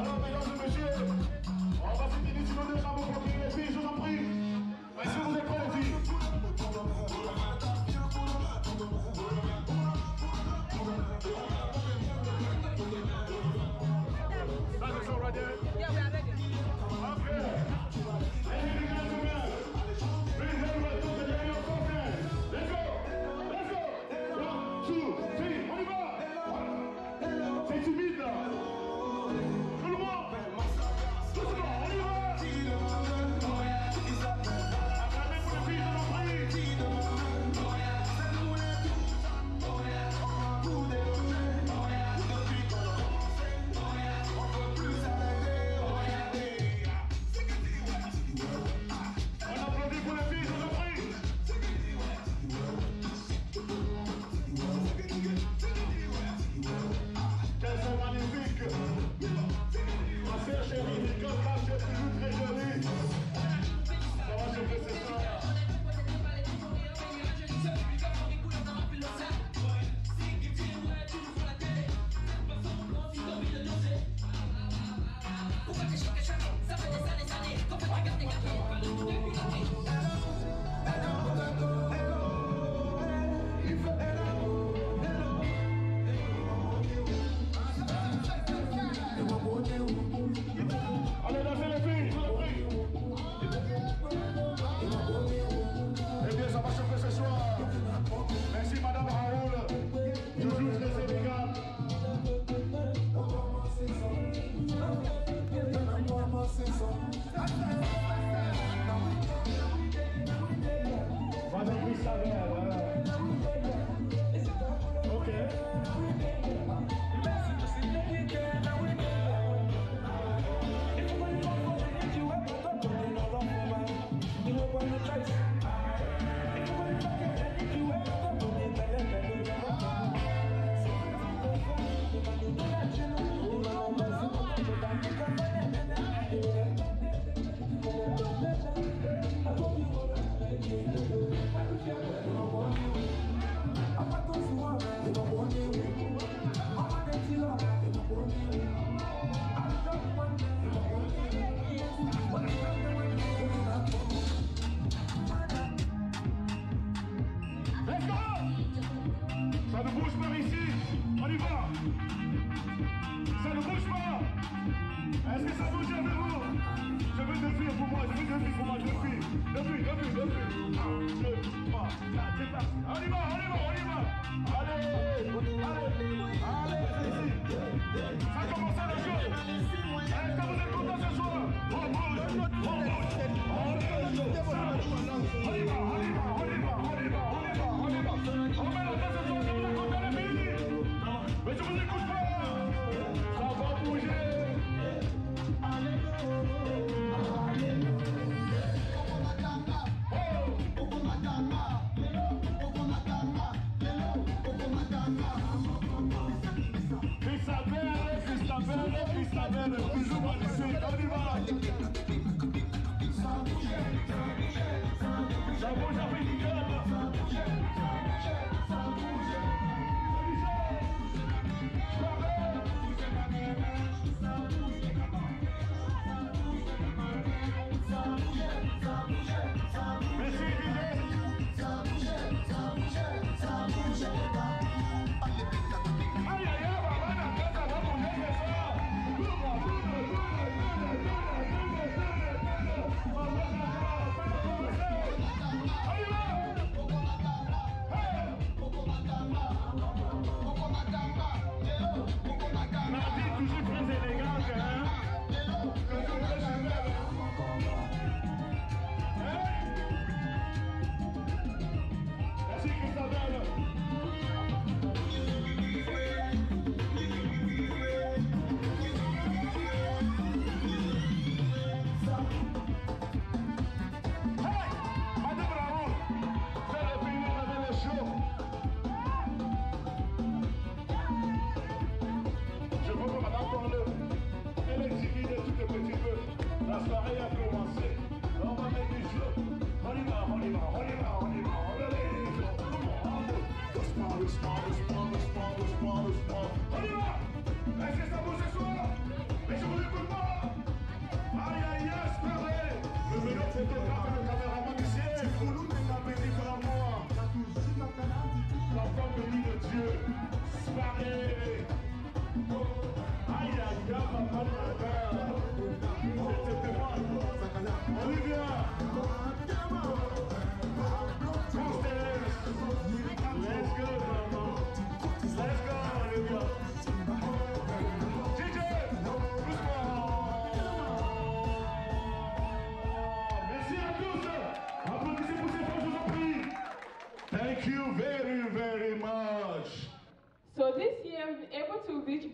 Alors, mesdames et messieurs, on va finir sur le travaux pour les filles, je vous en prie. Est-ce que vous êtes prêts, les filles? That's the show right there? Yeah, we are ready. Okay. Ladies and gentlemen, please everybody put the lady on conference. Let's go. Let's go. 1, 2, 3, on y va. C'est timide là. Tout le monde. Doucement, on y va. Acclamez pour les filles, je vous en prie. Allez, dansez les filles, je vous en prie. Eh bien, ça va chauffer ce soir. Merci, Madame Raoul. Toujours très élégante. Madame Christabel. Ok. Ça ne bouge pas ici, on y va. Ça ne bouge pas. Est-ce que ça bouge avec vous? Je veux deux filles pour moi, je veux deux filles pour moi, deux filles. Deux filles, deux filles, deux filles. 1, 2, 3, 4, c'est parti. On y va, on y va, on y va. Allez, allez, allez, c'est ici. Ça commence à la journée. Est-ce que vous êtes contents ce soir? On bouge, on bouge, on bouge. On y va, on y va, on y va, on y va, on y va, on y va. On met la tête ce soir, je vous écoute à la midi. Mais je vous écoute pas. Ça va bouger. Christabel, toujours magnifique, on y va. Ça bouge avec du cœur.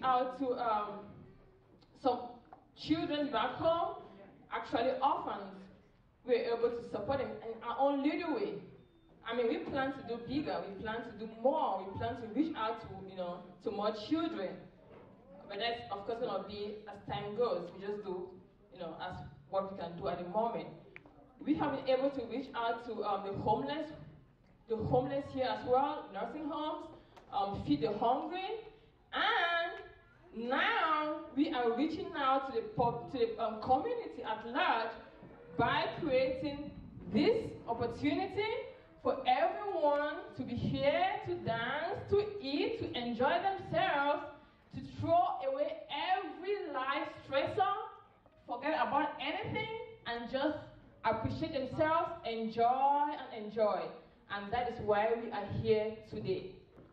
out to some children back home, actually orphans. We're able to support them in our own little way. I mean, we plan to do bigger, we plan to do more, we plan to reach out to, to more children. But that's, of course, going to be as time goes. We just do, as what we can do at the moment. We have been able to reach out to the homeless here as well, nursing homes, feed the hungry, and now we are reaching out to the community at large by creating this opportunity for everyone to be here, to dance, to eat, to enjoy themselves, to throw away every life stressor, forget about anything, and just appreciate themselves, enjoy and enjoy. And that is why we are here today.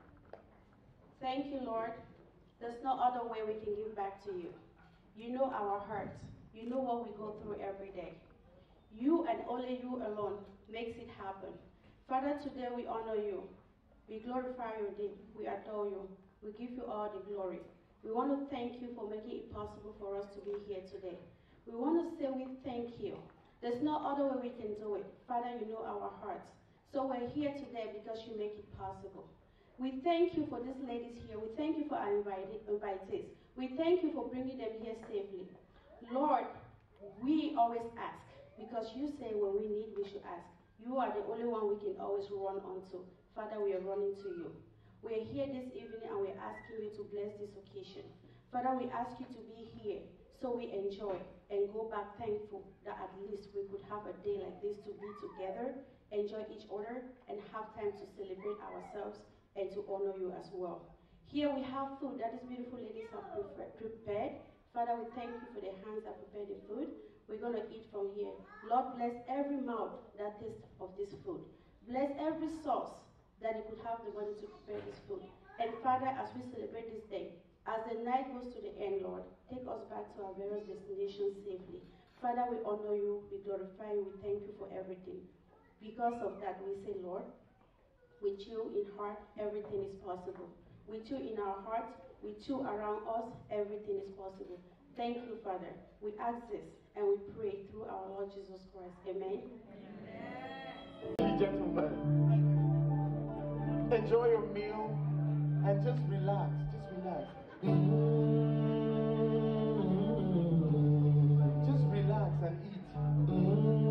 Thank you, Lord. There's no other way we can give back to you. You know our hearts. You know what we go through every day. You and only you alone makes it happen. Father, today we honor you. We glorify your name. We adore you. We give you all the glory. We want to thank you for making it possible for us to be here today. We want to say we thank you. There's no other way we can do it. Father, you know our hearts. So we're here today because you make it possible. We thank you for these ladies here. We thank you for our invitees. We thank you for bringing them here safely. Lord, we always ask because you say when we need, we should ask. You are the only one we can always run onto. Father, we are running to you. We are here this evening and we're asking you to bless this occasion. Father, we ask you to be here so we enjoy and go back thankful that at least we could have a day like this to be together, enjoy each other, and have time to celebrate ourselves and to honor you as well. Here we have food that these beautiful ladies have prepared. Father, we thank you for the hands that prepared the food. We're going to eat from here. Lord, bless every mouth that tastes of this food. Bless every sauce that it could have the money to prepare this food. And Father, as we celebrate this day, as the night goes to the end, Lord, take us back to our various destinations safely. Father, we honor you, we glorify you, we thank you for everything. Because of that, we say, Lord, with you in heart, everything is possible. With you in our hearts, with you around us, everything is possible. Thank you, Father. We ask this and we pray through our Lord Jesus Christ. Amen. Amen. Gentlemen, enjoy your meal and just relax. Just relax. Just relax and eat.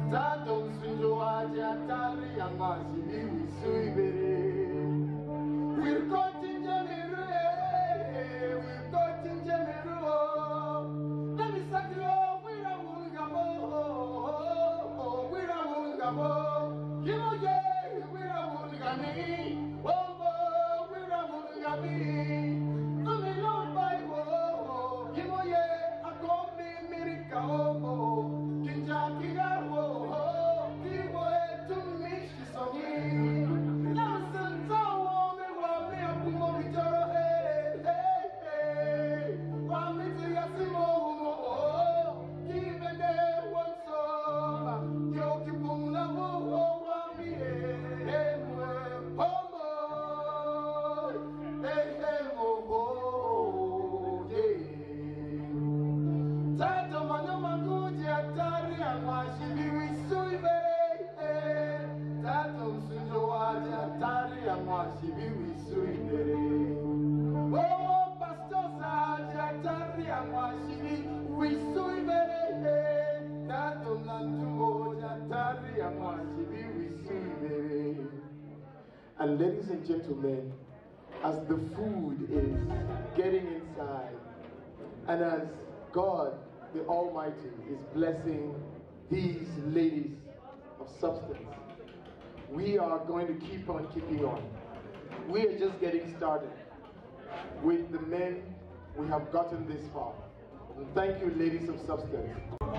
Tatum Sunjoaja Tari Amasi Suibere. We're cutting Jamiru, we're cutting Jamiru. Let me say you, we're a Wungamo, we're a Wungamo. You know, we're a Wungami, we're a Wungami. Come along by you know, I call me Mirika, Kinjakiga, Kibo, to me, she's on me. Listen, so me, want me, I'm going to want me to Yasimo, even there one song, Yoki Bunamo, want me, Tato Manomaguji Atari and Washibi Suibere. Tato Sunjoaja Atari and Washibi Suibere. Oh, Pastor Saja Atari and Washibi Suibere. Tato Nantumoja Atari and Washibi Suibere. And ladies and gentlemen, as the food is getting inside, and as God, the Almighty, is blessing these ladies of substance, we are going to keep on keeping on. We are just getting started. With the men, we have gotten this far. And thank you, ladies of substance.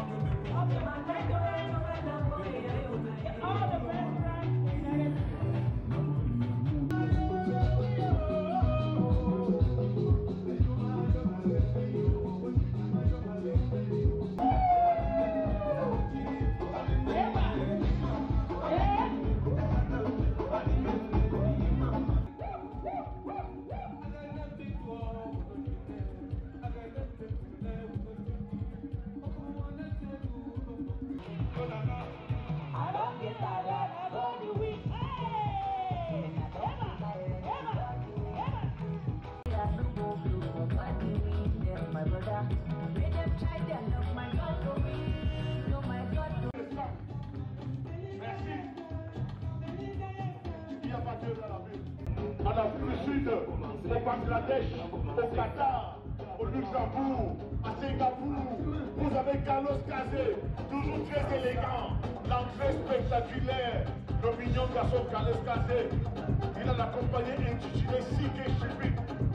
En Afrique du Sud, au Bangladesh, au Qatar, au Luxembourg, à Singapour, vous avez Carlos Cazé, toujours très élégant, l'entrée spectaculaire, le mignon garçon Carlos Cazé. Il a la compagnie intitulée Sick et Stupid.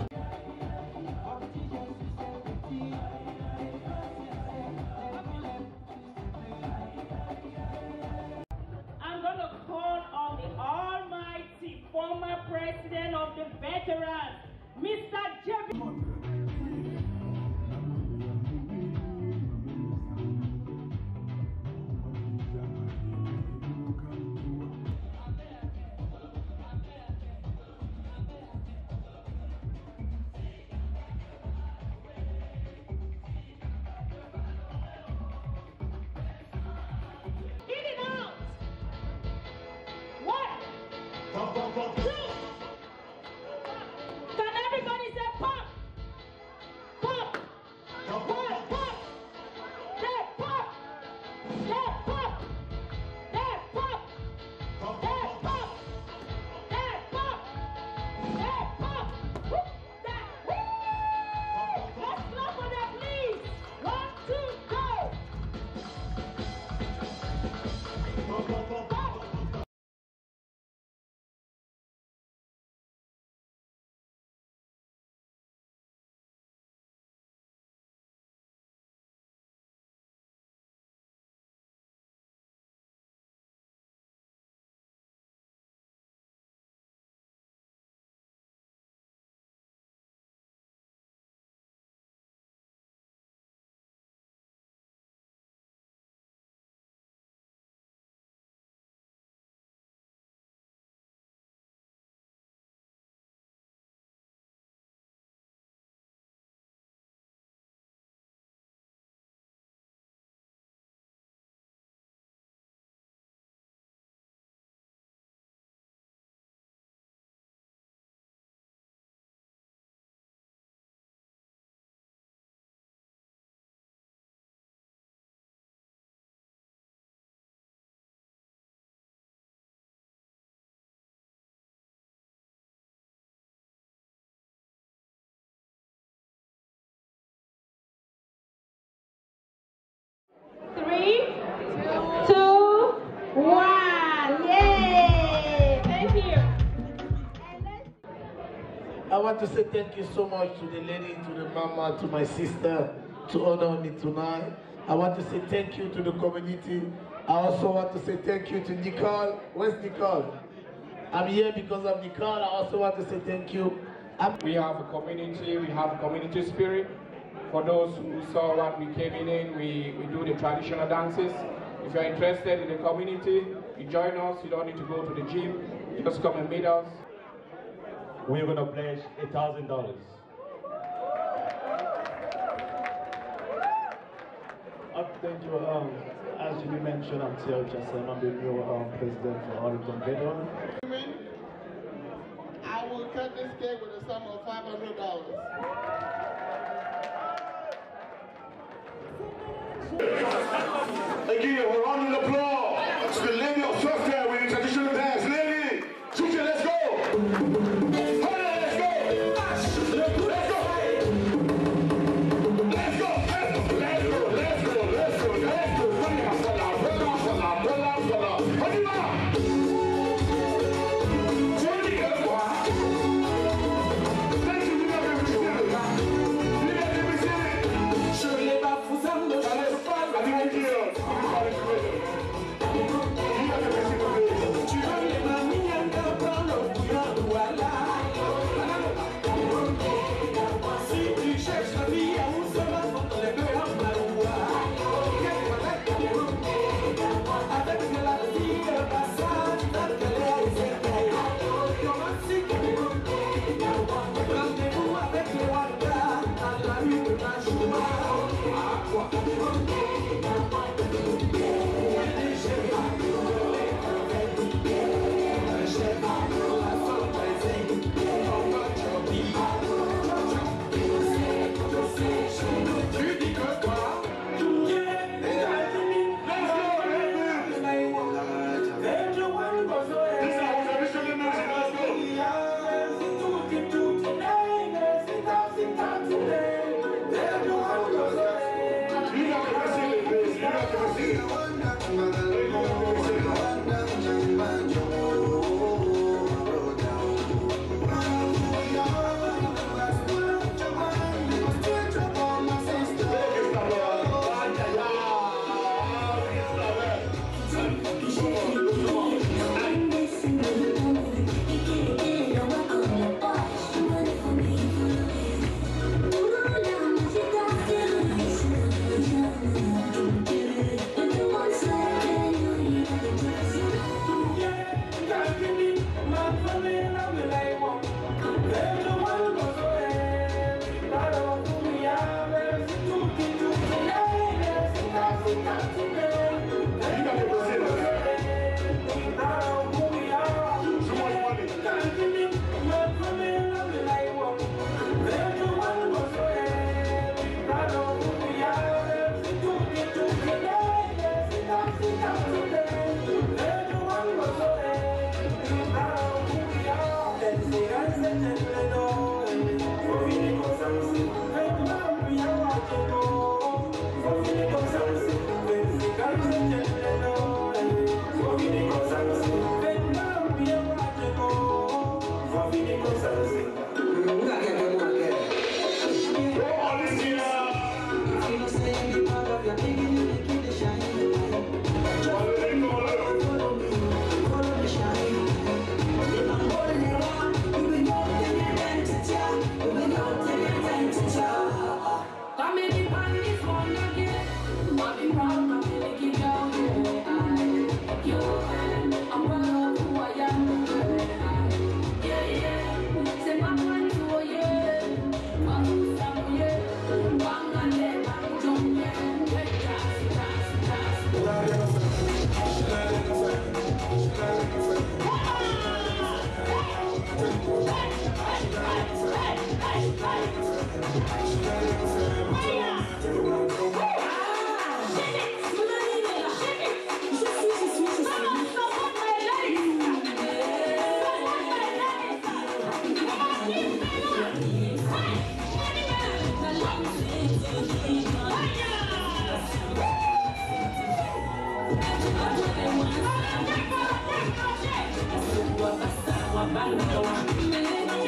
I'm going to call on the almighty former president of the veterans, Mr. Jeffrey. want to say thank you so much to the lady, to the mama, to my sister, to honor me tonight. I want to say thank you to the community. I also want to say thank you to Nicole. Where's Nicole? I'm here because of Nicole. I also want to say thank you. We have a community, we have community spirit. For those who saw what we came in, we do the traditional dances. If you're interested in the community, you join us. You don't need to go to the gym. Just come and meet us. We're going to pledge $1,000. Thank you. As you mentioned, I'm Theo Jassem. I'm the new president for Arlington Veterans. I will cut this cake with a sum of $500. Again, a round of applause to the lady of Software with the traditional dance. Lady, Chucha, let's go! Bye.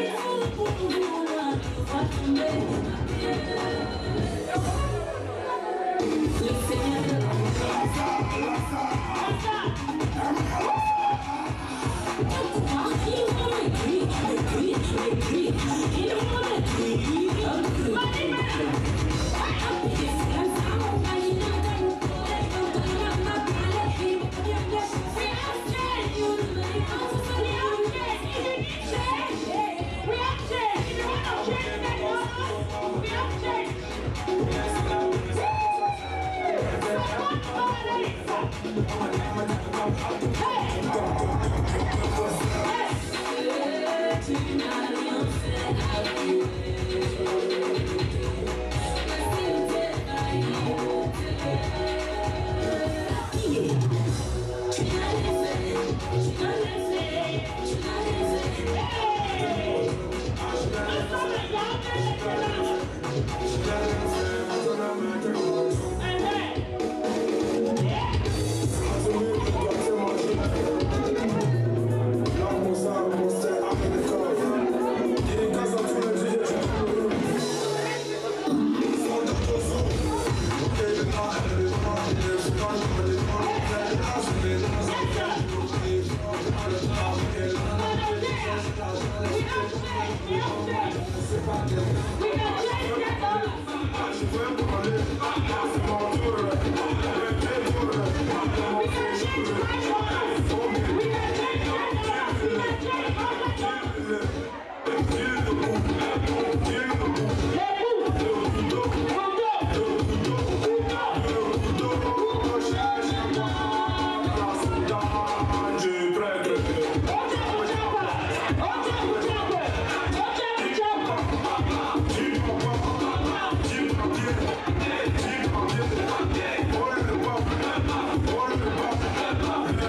What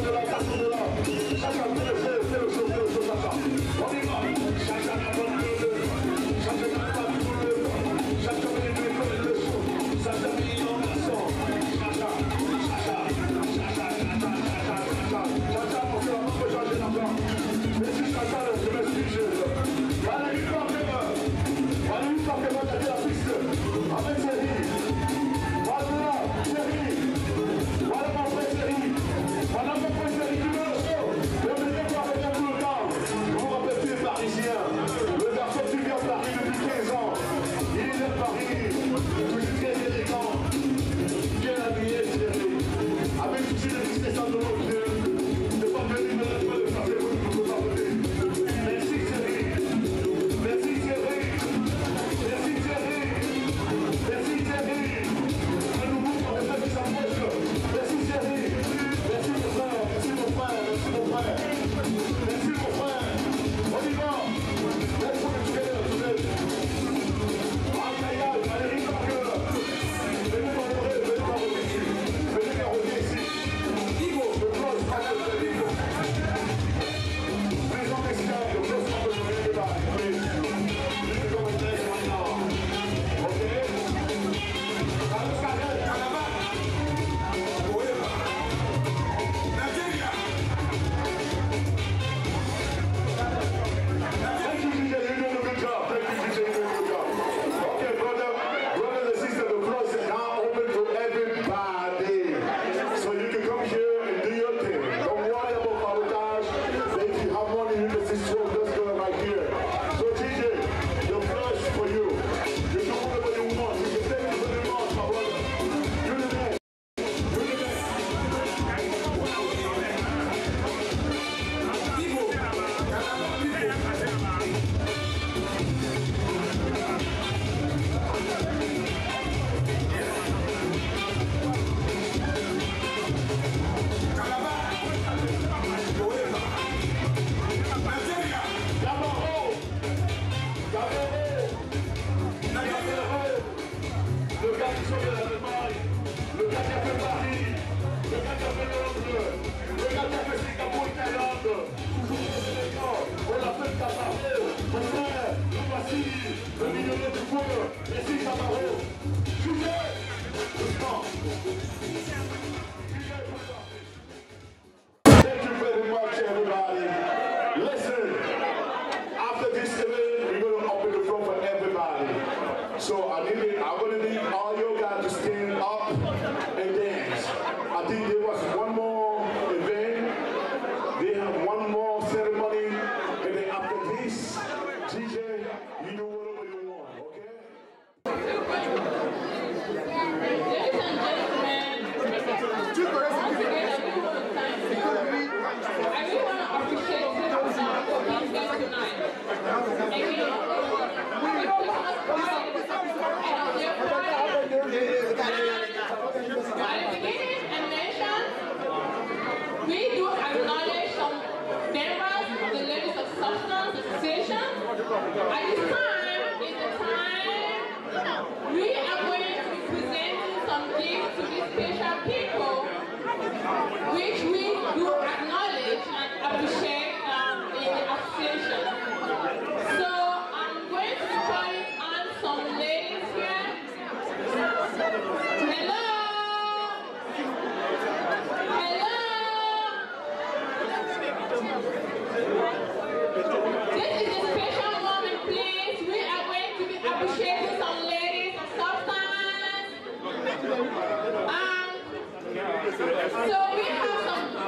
So we have some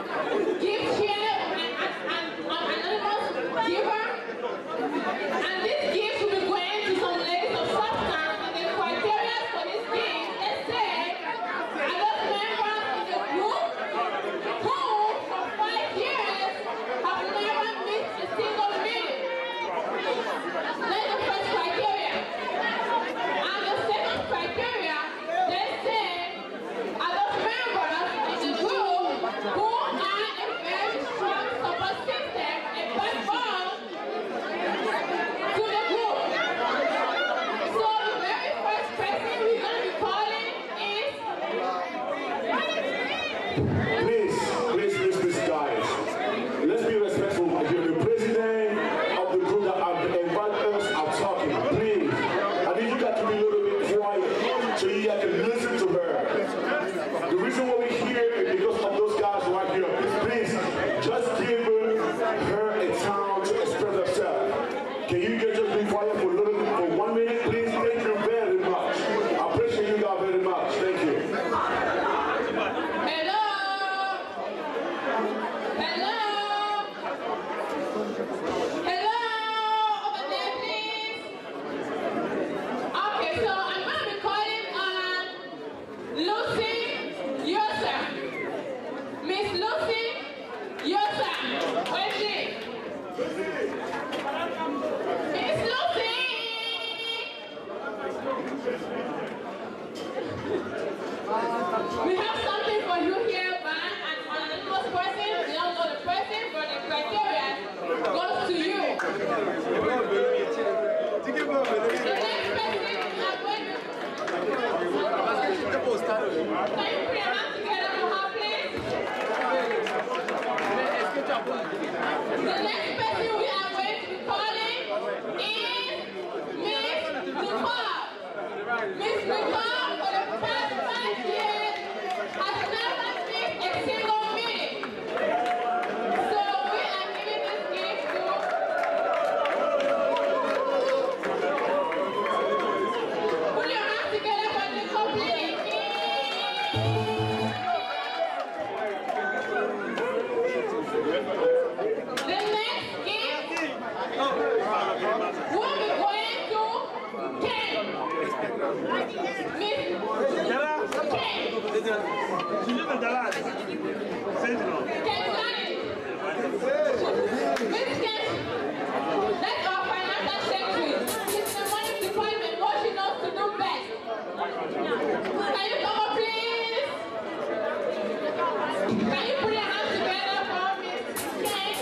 Hello? Hello? Over there, please. Okay, so I'm going to be calling on Lucy Yosa. Miss Lucy Yosa. Where is she? Miss Lucy! We have something for you here, Van, and anonymous person. We don't know the person, but the criteria goes to you. The next person we are going to... Can you put your hands together for her, please? The next person we are going to be calling is Miss Nicole. Miss Nicole, for the past 5 years, has never missed a single meeting. So we are giving this gift to... Put your hands together for Nicole, please. The next gift will be going to Ken. Miss Ken. Ken Gani. Miss Ken, that's our financial secretary. She's the money department, what she knows to do best. Can you come up, please? Can you put your hands together for Miss Ken?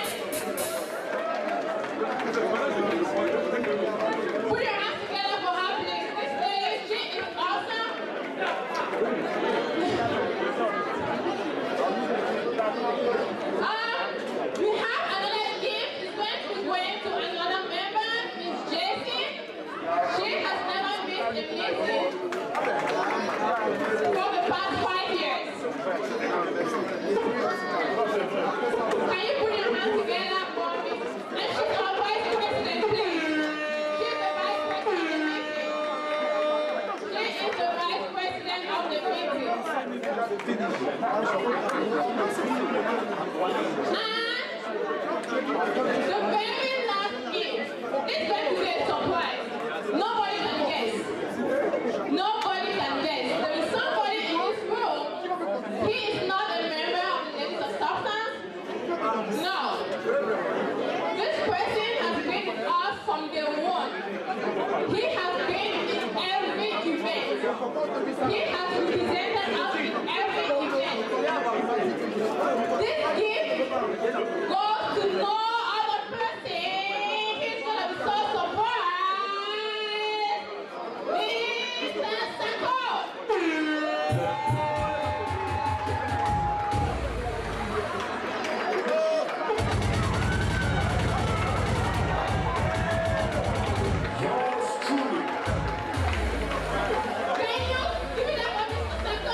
Put your hands together for her, please. This lady, she is awesome. We have another gift. It's going to be going to another member, Miss Jessie. She has never missed a meeting for the past 5 years. Can you put your hands together for me? And she's our vice president, please. She's the vice president of the meeting. She is the vice president of the meeting. And the very last gift, this going to be a surprise. Nobody can guess. Nobody can guess. There is somebody in this room. He is not a member of the Ladies of Substance. No. This person has been with us from day one. He has been in every event. He has represented us in every event. This gift goes to no other person. He's going to be so surprised. Mr. Sako. Can you give it up for Mr. Sako?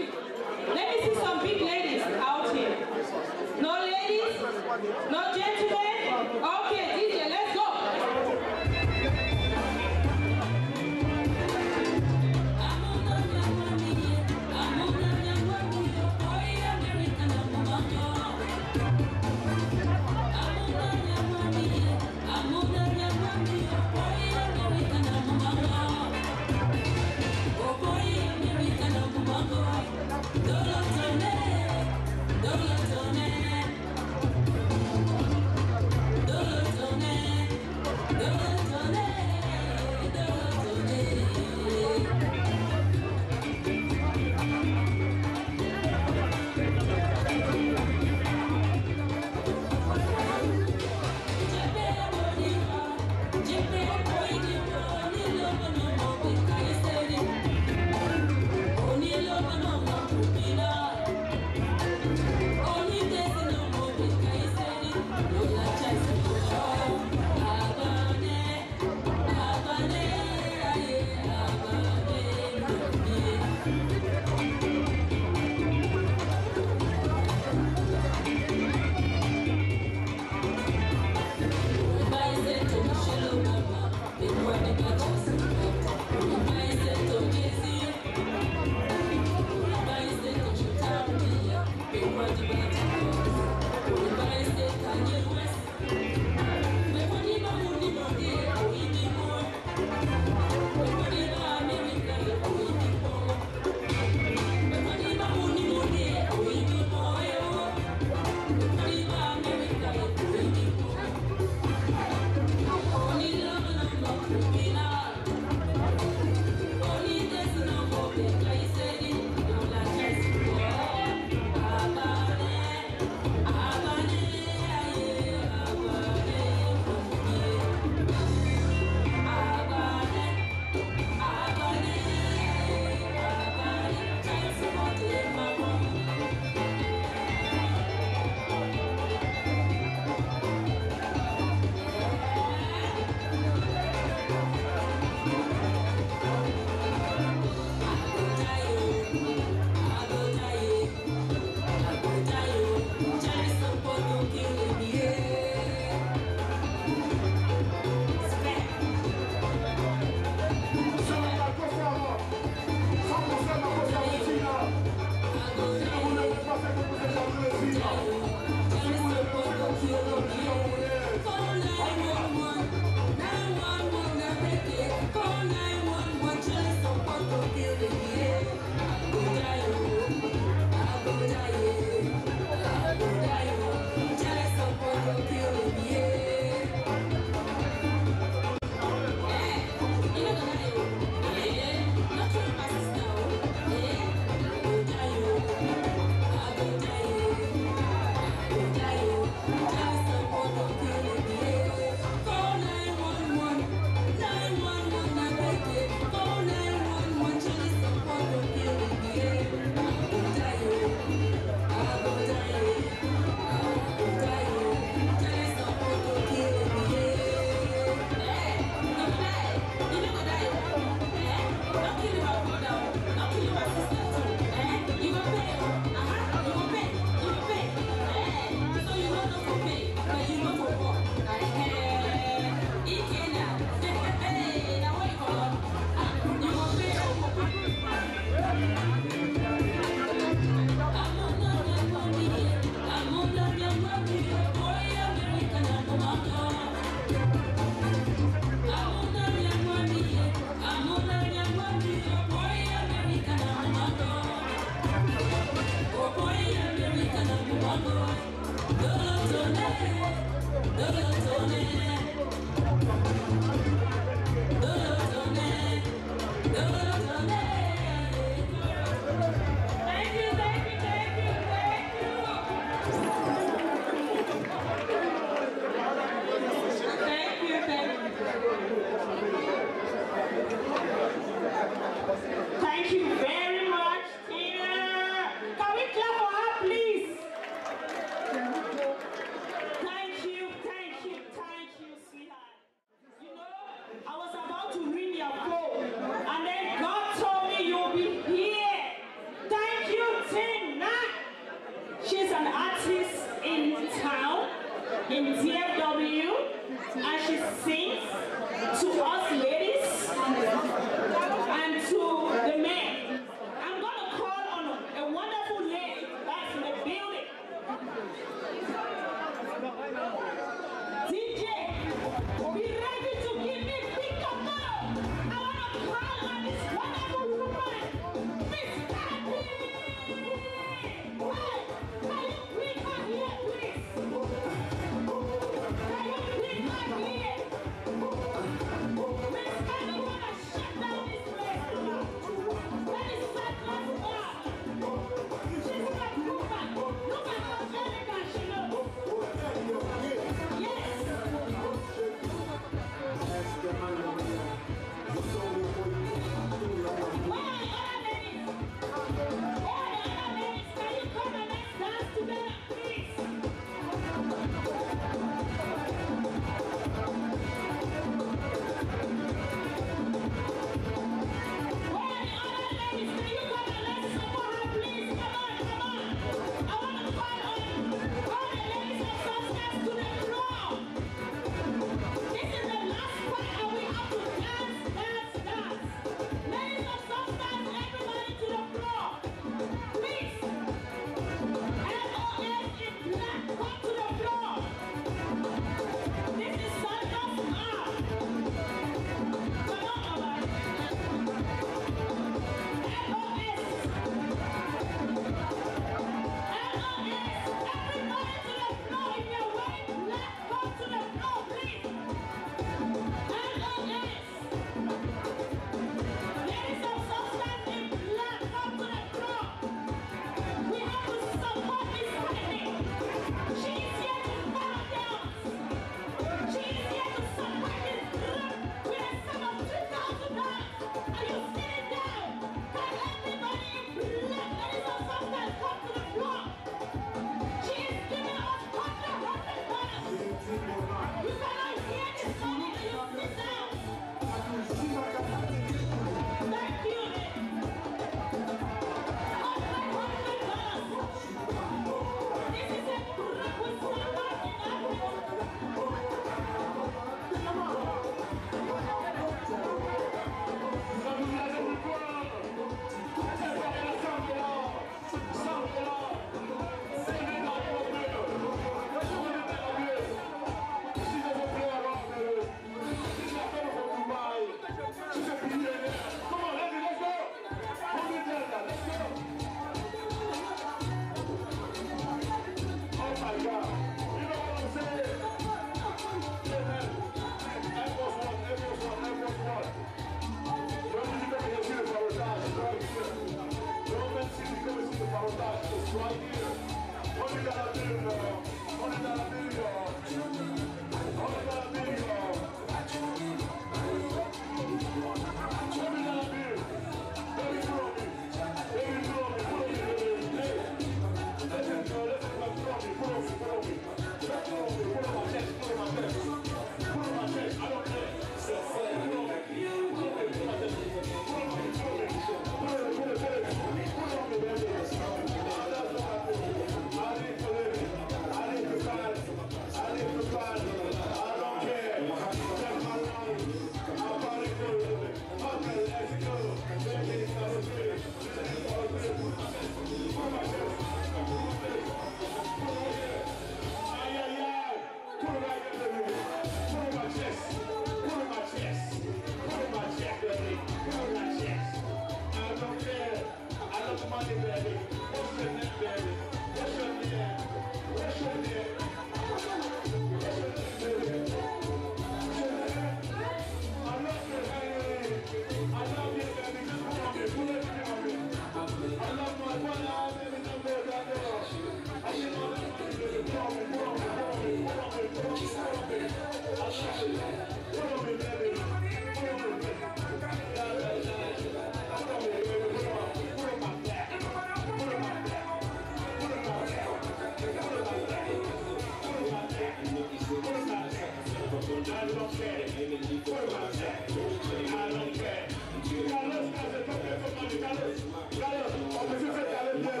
don't care. What about that? I don't care. Carlos, Carlos, don't pay for money. Carlos, Carlos, on peut faire Carlos, bien.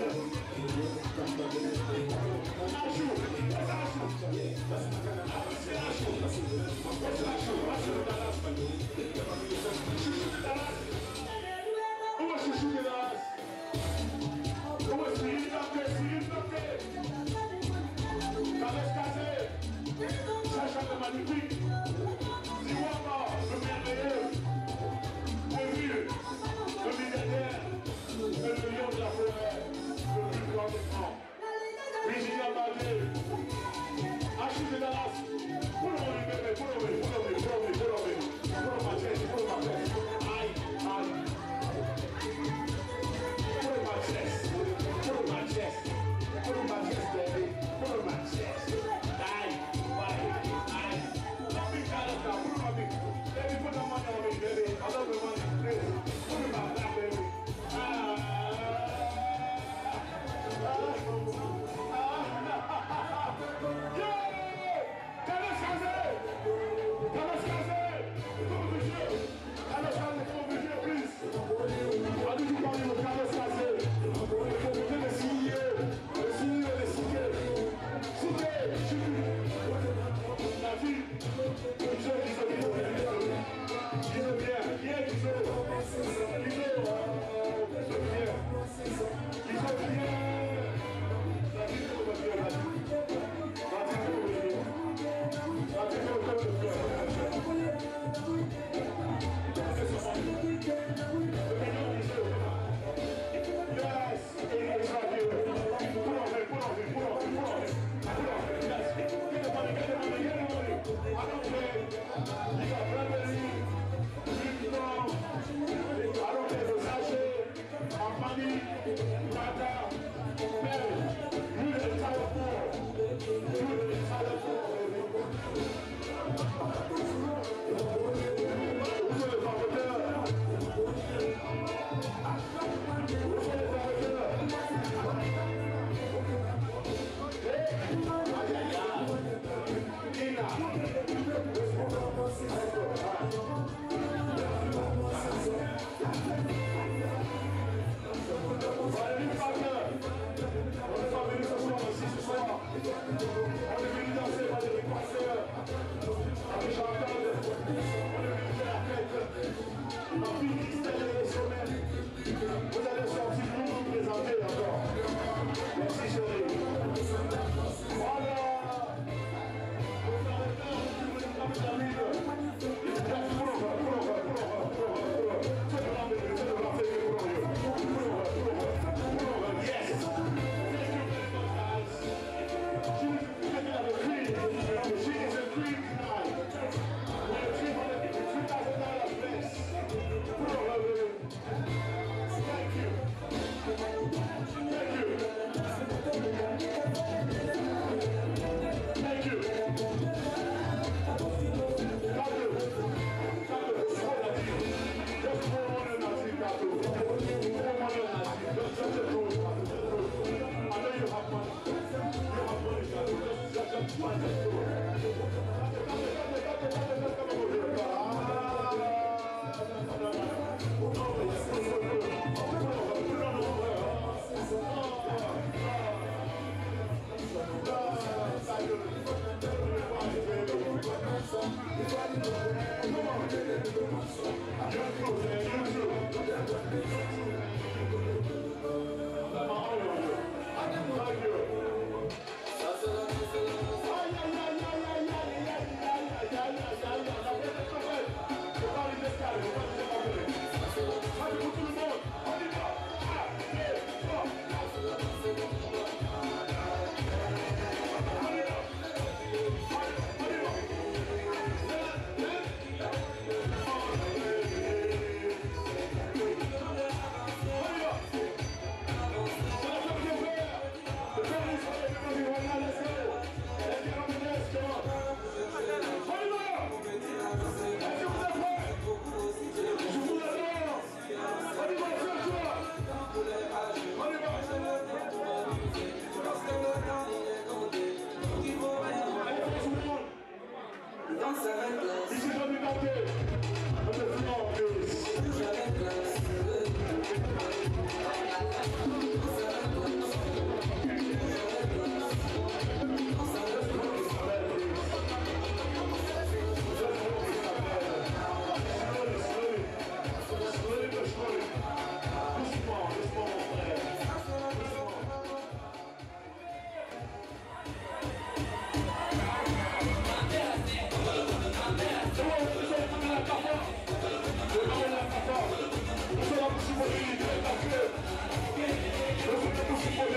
Achou, Où est-ce que je suis là? Où est-ce qu'il est tapé? Carlos Casé, Sacha le magnifique, Ziwama, le merveilleux, le vieux, le milliardaire, le lion de la forêt, le plus grand des grands, Virginia Madé, Achille de Dallas, pour le bébé, pour le aïe, Put my chest, baby. Put my chest. Aye. Let me tell us now. Put my big. Baby, put the money on me, baby. I love the money. Please. Put it on that, baby. Yeah! Carlos Casé! Carlos Casé, come over here, please. How did you call him Carlos Casé? The CEO. Ici, je vais monter. On the floor, please. Let's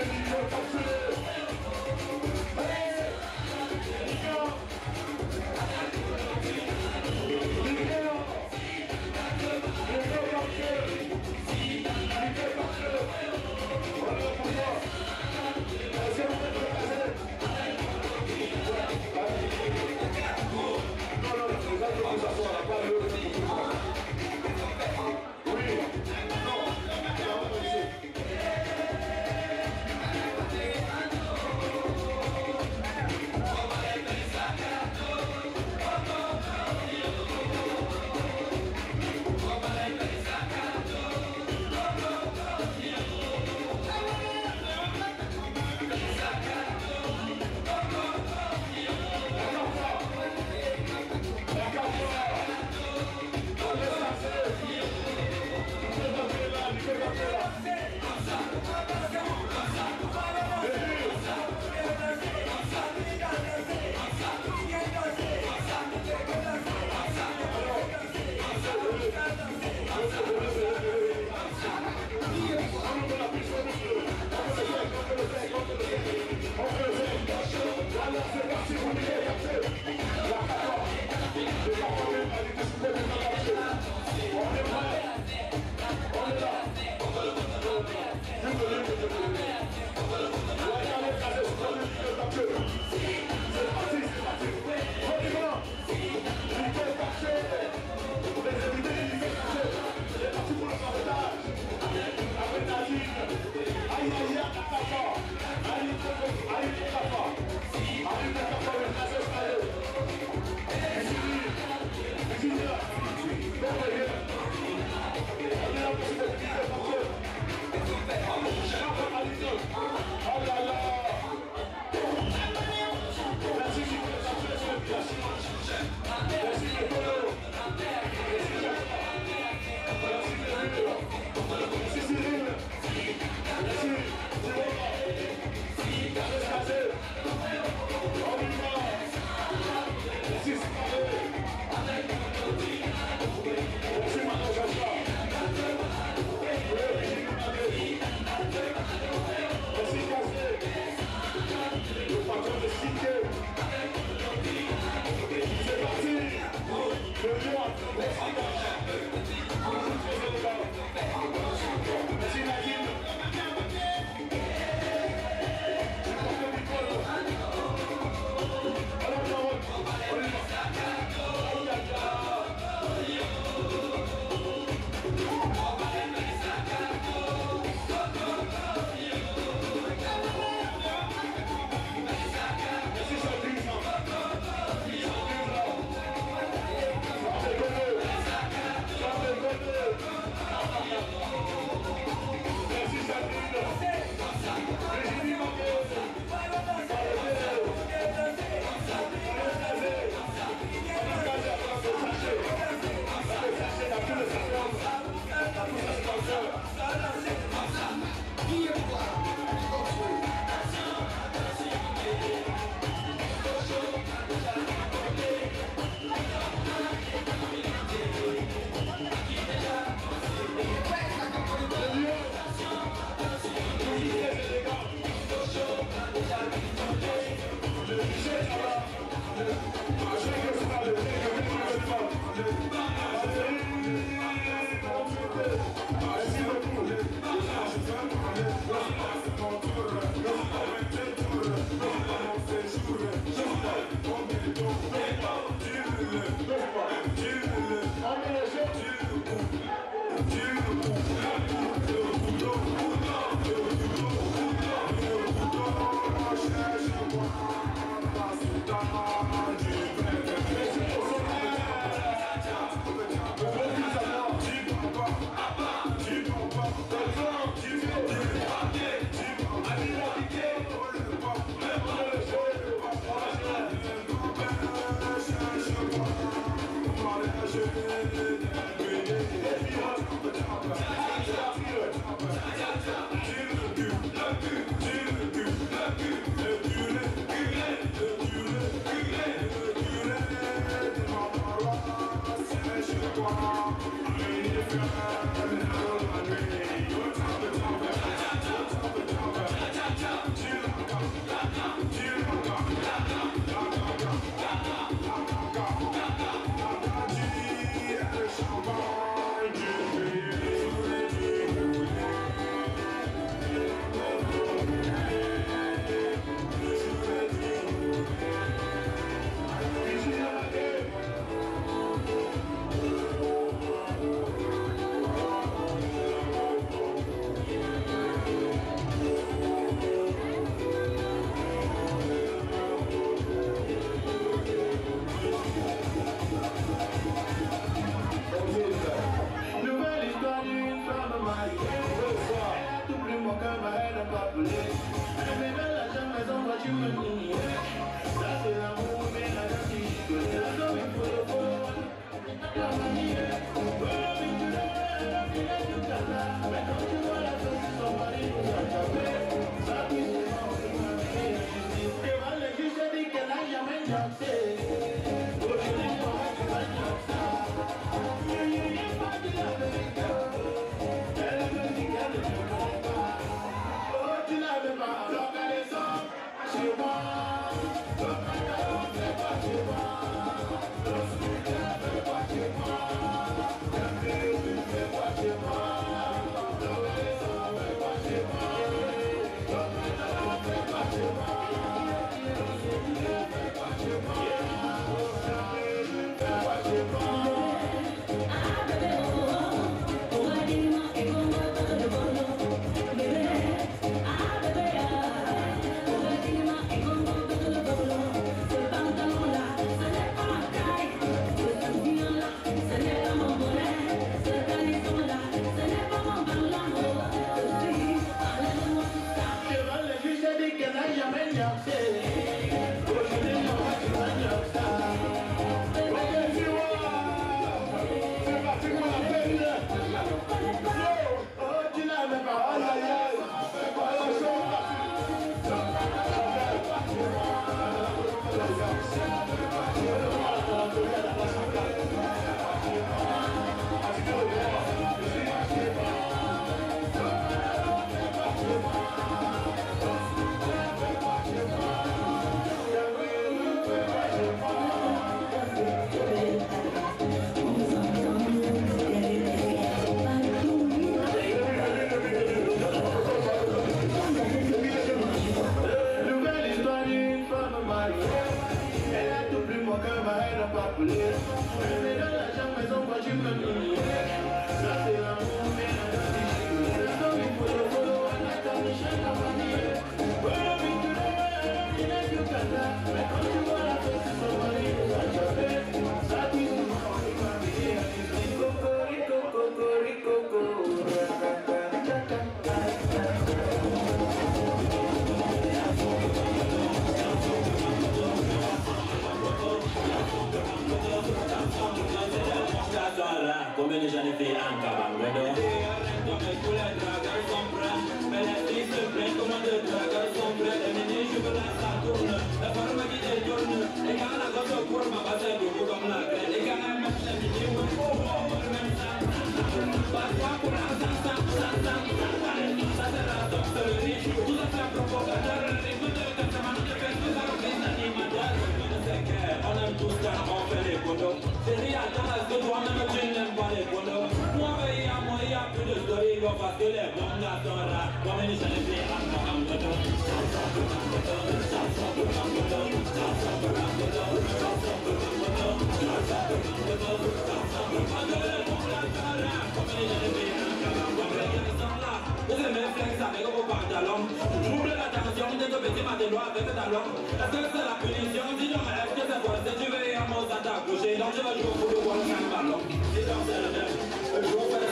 Donc je vais jouer pour le ballon. C'est dans le